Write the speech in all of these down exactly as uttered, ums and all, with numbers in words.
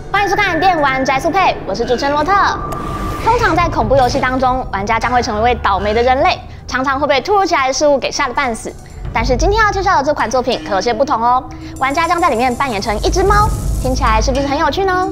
欢迎收看《电玩宅速配》，我是主持人罗特。通常在恐怖游戏当中，玩家将会成为位倒霉的人类，常常会被突如其来的事物给吓得半死。但是今天要介绍的这款作品可有些不同哦，玩家将在里面扮演成一只猫，听起来是不是很有趣呢？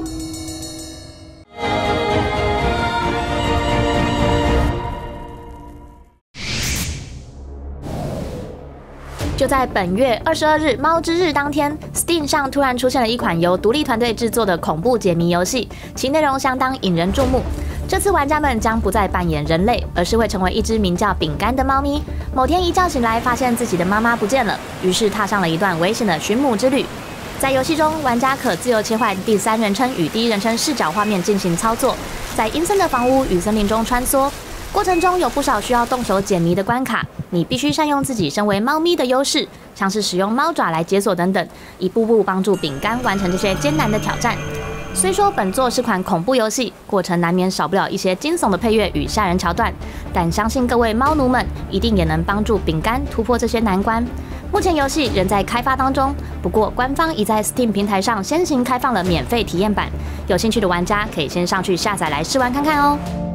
就在本月二十二日猫之日当天 ，Steam 上突然出现了一款由独立团队制作的恐怖解谜游戏，其内容相当引人注目。这次玩家们将不再扮演人类，而是会成为一只名叫饼干的猫咪。某天一觉醒来，发现自己的妈妈不见了，于是踏上了一段危险的寻母之旅。在游戏中，玩家可自由切换第三人称与第一人称视角画面进行操作，在阴森的房屋与森林中穿梭。 过程中有不少需要动手解谜的关卡，你必须善用自己身为猫咪的优势，像是使用猫爪来解锁等等，一步步帮助饼干完成这些艰难的挑战。虽说本作是款恐怖游戏，过程难免少不了一些惊悚的配乐与吓人桥段，但相信各位猫奴们一定也能帮助饼干突破这些难关。目前游戏仍在开发当中，不过官方已在 Steam 平台上先行开放了免费体验版，有兴趣的玩家可以先上去下载来试玩看看哦。